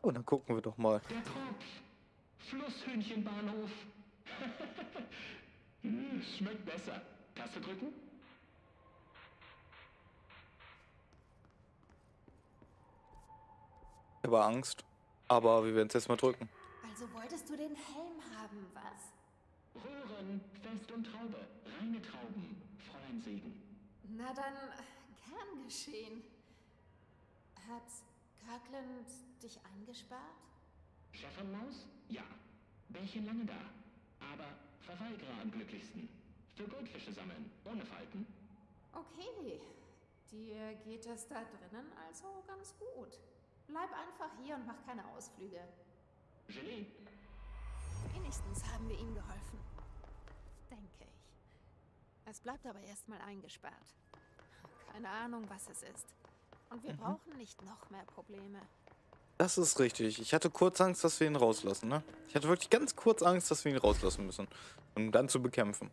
Und dann gucken wir doch mal. Der Tropf. Flusshühnchenbahnhof. Schmeckt besser. Taste drücken? Ich habe Angst. Aber wir werden es jetzt mal drücken. Also wolltest du den Helm haben, was? Röhren, Fest und Traube. Reine Trauben. Fräulein Segen. Na dann, gern geschehen. Hat Kirkland dich eingesperrt? Schäfermaus? Ja. Bärchen lange da. Aber Verweigerer am glücklichsten. Für Goldfische sammeln, ohne Falten. Okay, dir geht es da drinnen also ganz gut. Bleib einfach hier und mach keine Ausflüge. Gelee? Wenigstens haben wir ihm geholfen. Denke ich. Es bleibt aber erstmal eingesperrt. Keine Ahnung, was es ist. Und wir brauchen nicht noch mehr Probleme. Das ist richtig. Ich hatte kurz Angst, dass wir ihn rauslassen, ne? Ich hatte wirklich ganz kurz Angst, dass wir ihn rauslassen müssen. Um dann zu bekämpfen.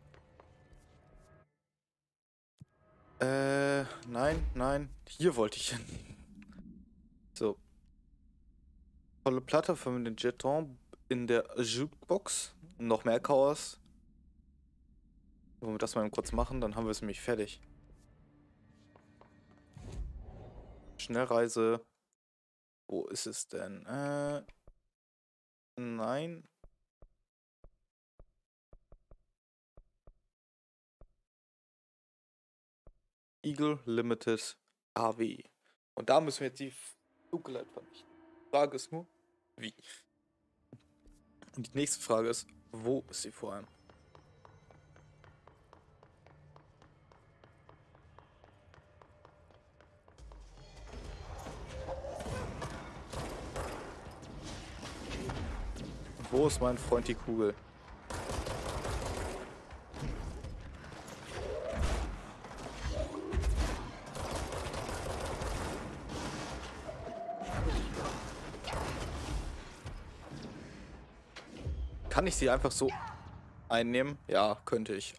Nein. Hier wollte ich hin. So. Volle Platte für den Jeton in der Jukebox. Noch mehr Chaos. Wenn wir das mal kurz machen, dann haben wir es nämlich fertig. Schnellreise. Wo ist es denn? Nein. Eagle Limited AW. Und da müssen wir jetzt die Dunkelheit vernichten. Die Frage ist nur, wie? Und die nächste Frage ist, wo ist sie vor allem? Wo ist mein Freund die Kugel? Kann ich sie einfach so einnehmen? Ja, könnte ich.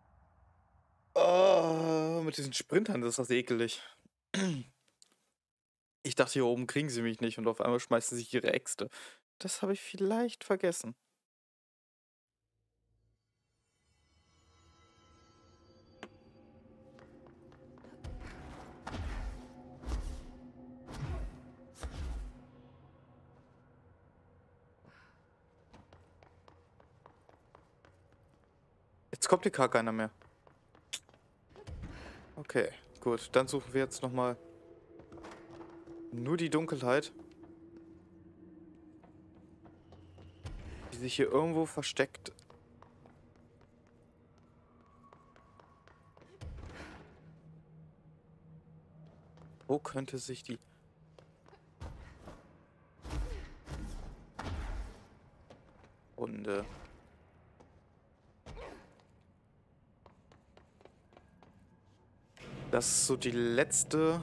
Oh, mit diesen Sprintern, das ist das ekelig. Ich dachte, hier oben kriegen sie mich nicht und auf einmal schmeißen sie ihre Äxte. Das habe ich vielleicht vergessen. Jetzt kommt hier gar keiner mehr. Okay, gut. Dann suchen wir jetzt nochmal nur die Dunkelheit, die sich hier irgendwo versteckt. Wo könnte sich die... Runde... Das ist so die letzte...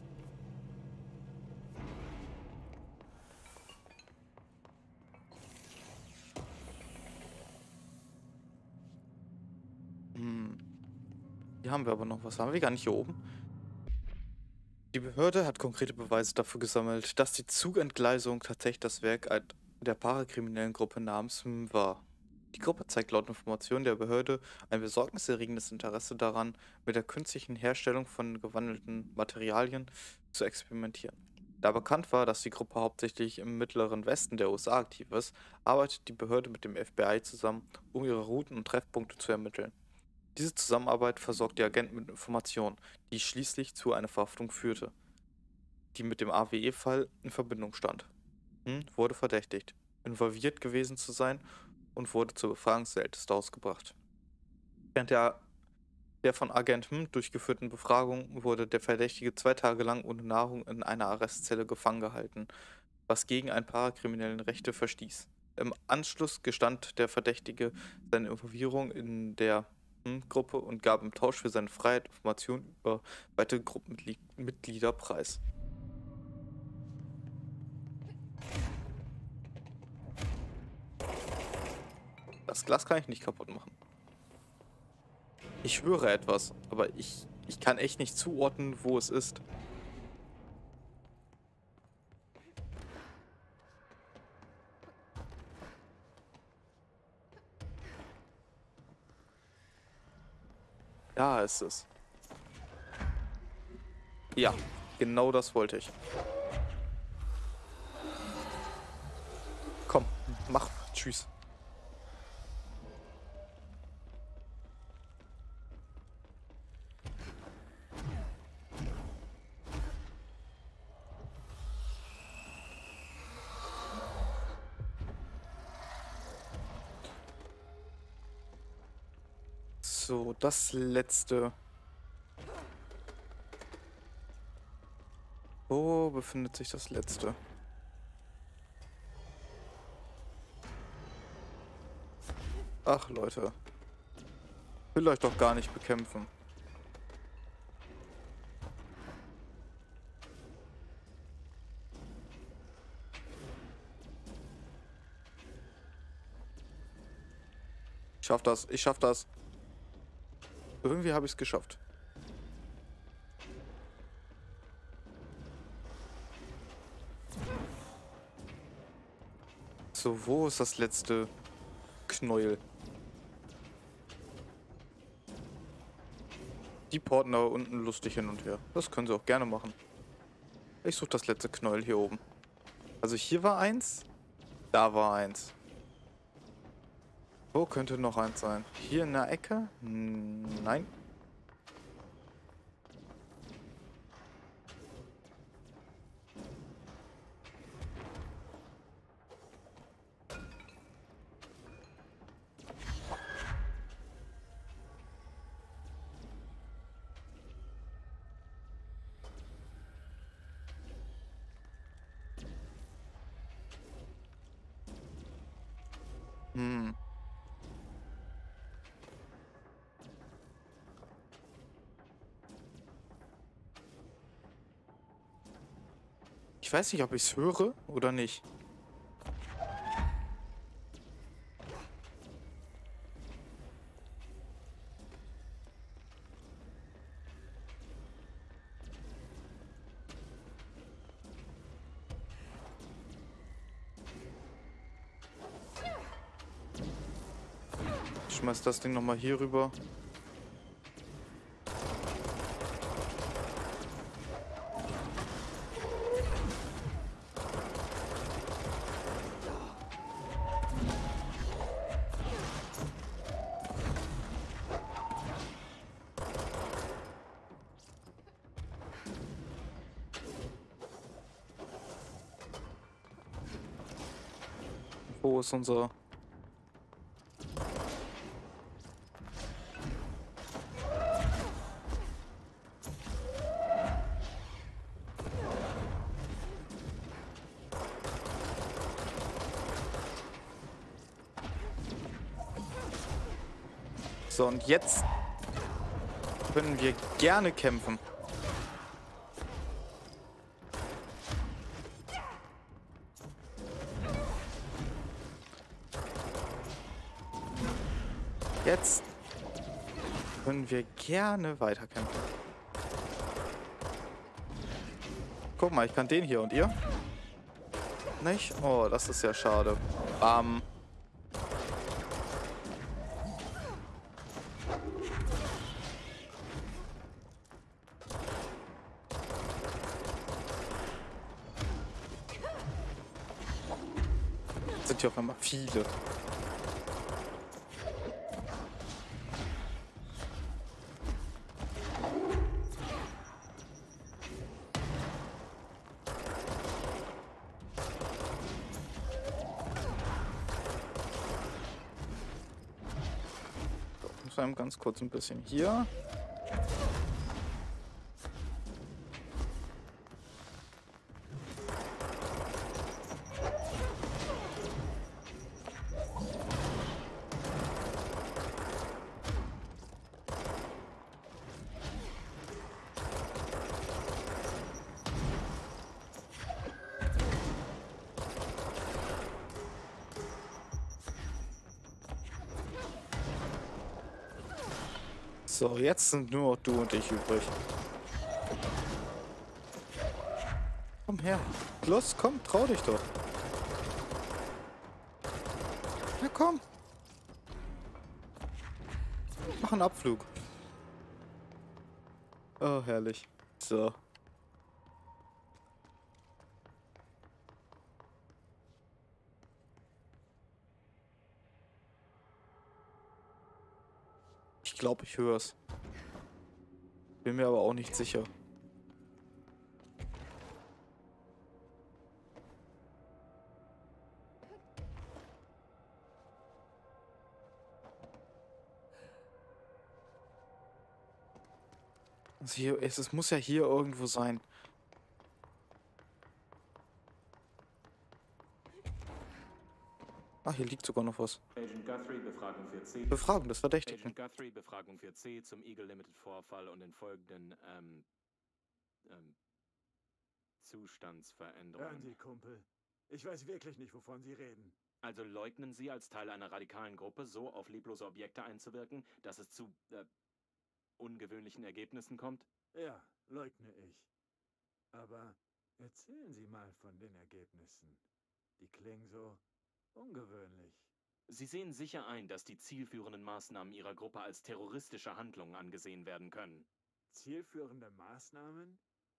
Hier haben wir aber noch was. Haben wir gar nicht hier oben? Die Behörde hat konkrete Beweise dafür gesammelt, dass die Zugentgleisung tatsächlich das Werk der parakriminellen Gruppe namens war. Die Gruppe zeigt laut Informationen der Behörde ein besorgniserregendes Interesse daran, mit der künstlichen Herstellung von gewandelten Materialien zu experimentieren. Da bekannt war, dass die Gruppe hauptsächlich im mittleren Westen der USA aktiv ist, arbeitet die Behörde mit dem FBI zusammen, um ihre Routen und Treffpunkte zu ermitteln. Diese Zusammenarbeit versorgt die Agenten mit Informationen, die schließlich zu einer Verhaftung führte, die mit dem AWE-Fall in Verbindung stand. Wurde verdächtigt, involviert gewesen zu sein und wurde zur Befragungsstelle ausgebracht. Während der von Agent durchgeführten Befragung wurde der Verdächtige 2 Tage lang ohne Nahrung in einer Arrestzelle gefangen gehalten, was gegen ein parakriminellen Rechte verstieß. Im Anschluss gestand der Verdächtige seine Involvierung in der Gruppe und gab im Tausch für seine Freiheit Informationen über weitere Gruppenmitglieder preis. Das Glas kann ich nicht kaputt machen. Ich höre etwas, aber ich kann echt nicht zuordnen, wo es ist. Da ist es. Ja, genau das wollte ich. Komm, mach. Tschüss. So, das letzte. Wo befindet sich das letzte? Ach, Leute. Will euch doch gar nicht bekämpfen. Ich schaff das. Ich schaff das. Irgendwie habe ich es geschafft. So, wo ist das letzte Knäuel? Die porten da unten lustig hin und her. Das können sie auch gerne machen. Ich suche das letzte Knäuel hier oben. Also hier war eins. Da war eins. Wo könnte noch eins sein? Hier in der Ecke? Nein. Ich weiß nicht, ob ich es höre oder nicht. Ich schmeiß das Ding nochmal hier rüber. Wo ist unser... So, und jetzt können wir gerne kämpfen. Jetzt können wir gerne weiterkämpfen. Guck mal, ich kann den hier und ihr? Nicht? Oh, das ist ja schade. Bam. Sind hier auf einmal viele. Ganz kurz ein bisschen hier. So, jetzt sind nur noch du und ich übrig. Komm her. Los, komm, trau dich doch. Ja, komm. Mach einen Abflug. Oh, herrlich. So. Ich glaube, ich höre es. Bin mir aber auch nicht sicher. Also hier, es muss ja hier irgendwo sein. Ah, hier liegt sogar noch was. Agent Guthrie, Befragung für C. Befragen des Verdächtigen. Agent Guthrie, Befragung für C zum Eagle Limited Vorfall und den folgenden, Zustandsveränderungen. Hören Sie, Kumpel. Ich weiß wirklich nicht, wovon Sie reden. Also leugnen Sie, als Teil einer radikalen Gruppe so auf leblose Objekte einzuwirken, dass es zu, ungewöhnlichen Ergebnissen kommt? Ja, leugne ich. Aber erzählen Sie mal von den Ergebnissen. Die klingen so ungewöhnlich. Sie sehen sicher ein, dass die zielführenden Maßnahmen Ihrer Gruppe als terroristische Handlungen angesehen werden können. Zielführende Maßnahmen?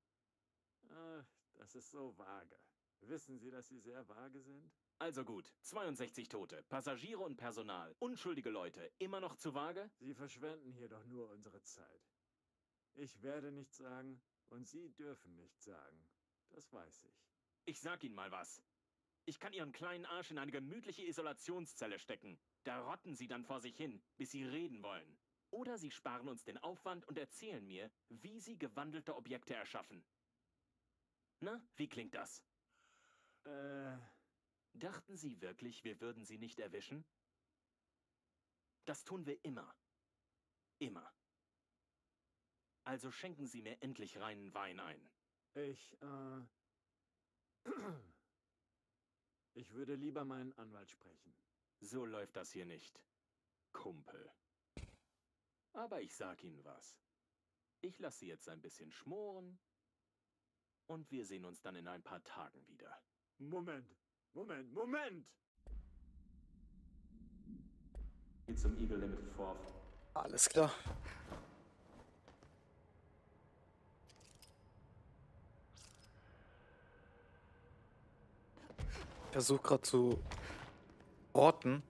Das ist so vage. Wissen Sie, dass Sie sehr vage sind? Also gut, 62 Tote, Passagiere und Personal, unschuldige Leute, immer noch zu vage? Sie verschwenden hier doch nur unsere Zeit. Ich werde nichts sagen und Sie dürfen nichts sagen. Das weiß ich. Ich sag Ihnen mal was. Ich kann Ihren kleinen Arsch in eine gemütliche Isolationszelle stecken. Da rotten Sie dann vor sich hin, bis Sie reden wollen. Oder Sie sparen uns den Aufwand und erzählen mir, wie Sie gewandelte Objekte erschaffen. Na, wie klingt das? Dachten Sie wirklich, wir würden Sie nicht erwischen? Das tun wir immer. Immer. Also schenken Sie mir endlich reinen Wein ein. Ich würde lieber meinen Anwalt sprechen. So läuft das hier nicht, Kumpel. Aber ich sag Ihnen was. Ich lasse Sie jetzt ein bisschen schmoren und wir sehen uns dann in ein paar Tagen wieder. Moment! Zum Eagle Limited Vorfall. Alles klar. Ich versuche gerade zu orten.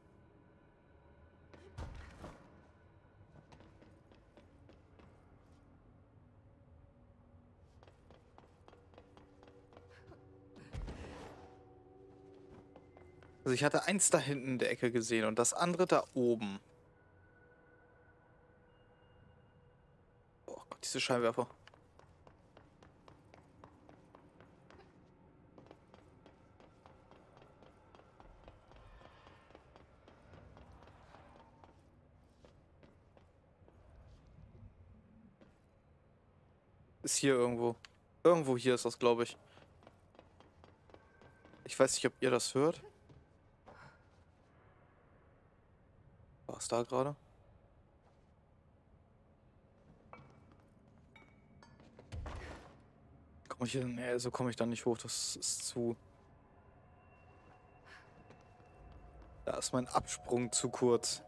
Also ich hatte eins da hinten in der Ecke gesehen und das andere da oben. Oh Gott, diese Scheinwerfer. Ist hier irgendwo. Irgendwo hier ist das, glaube ich. Ich weiß nicht, ob ihr das hört. War es da gerade? Komme ich hier? Nee, so komme ich da nicht hoch. Das ist zu. Da ist mein Absprung zu kurz.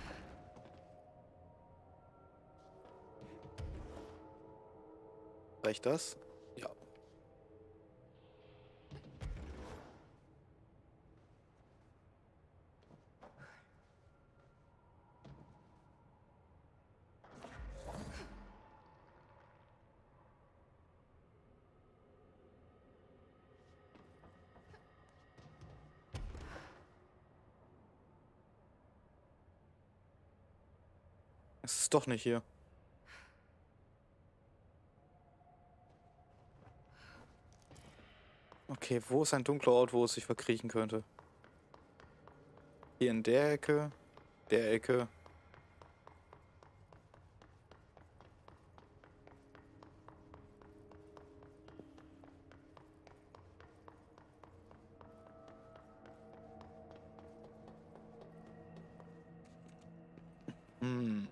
Reicht das? Ja. Es ist doch nicht hier. Okay, wo ist ein dunkler Ort, wo es sich verkriechen könnte? Hier in der Ecke, der Ecke. Hm.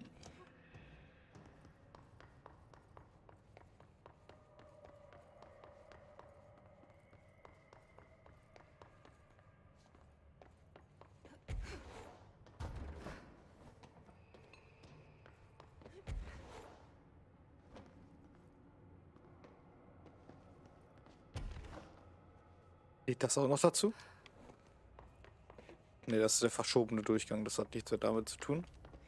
Geht das auch noch dazu? Ne, das ist der verschobene Durchgang. Das hat nichts mehr damit zu tun.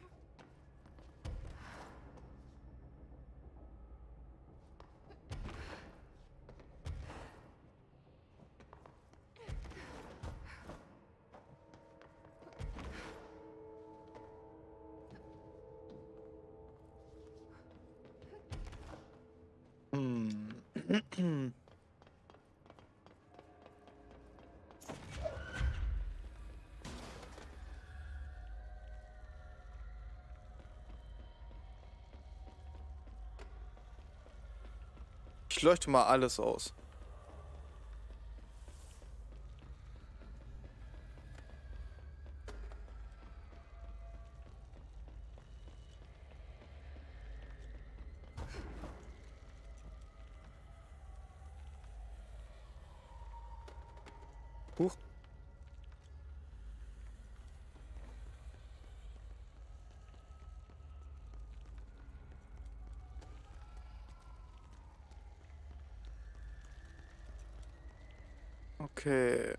Hm. Ich leuchte mal alles aus. Huch. Okay,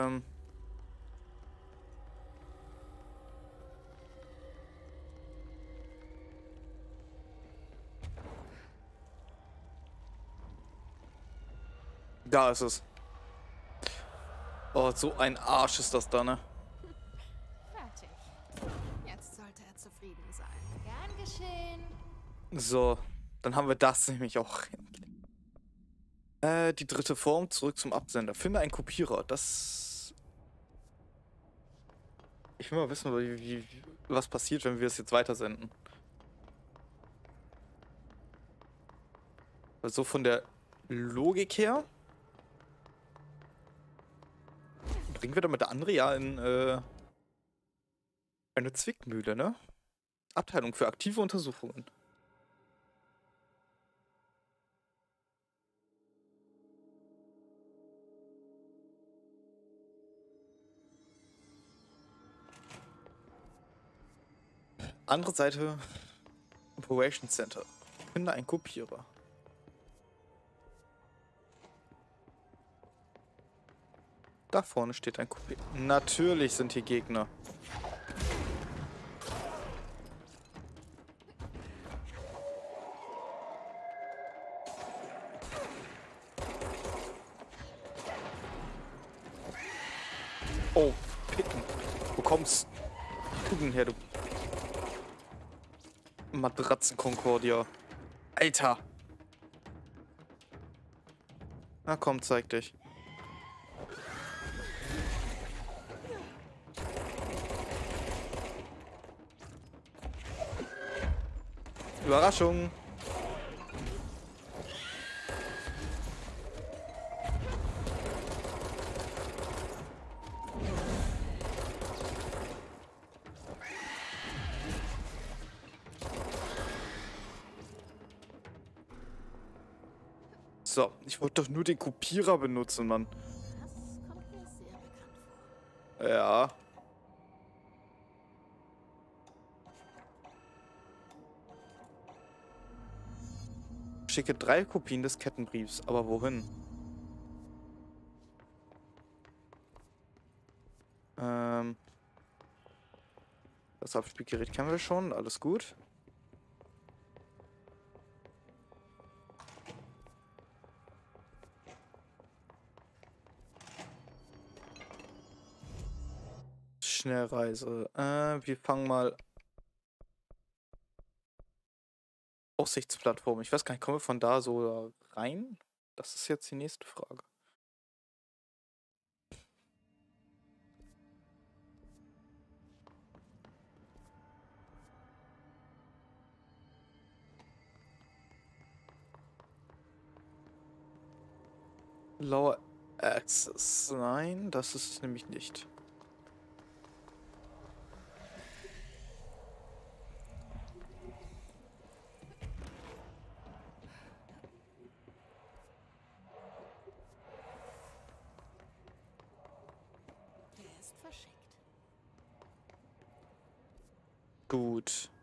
da ist es. Oh, so ein Arsch ist das da, ne? Fertig. Jetzt sollte er zufrieden sein. Gern geschehen. So, dann haben wir das nämlich auch. Die dritte Form, zurück zum Absender. Finde einen Kopierer. Das... Ich will mal wissen, was passiert, wenn wir es jetzt weitersenden. Also von der Logik her bringen wir damit andere ja in eine Zwickmühle, ne? Abteilung für aktive Untersuchungen. Andere Seite, Operation Center. Finde einen Kopierer. Da vorne steht ein Kopierer. Natürlich sind hier Gegner. Oh, Picken. Wo kommst du denn her, du Matratzen-Concordia? Alter! Na komm, zeig dich. Überraschung! So, ich wollte doch nur den Kopierer benutzen, Mann. Das kommt mir sehr bekannt vor. Ja. Schicke 3 Kopien des Kettenbriefs, aber wohin? Das Abspielgerät kennen wir schon, alles gut. Schnellreise. Wir fangen mal. Aussichtsplattform. Ich weiß gar nicht, kommen wir von da so rein? Das ist jetzt die nächste Frage. Lower Access. Nein, das ist es nämlich nicht. Der ist verschickt. Gut.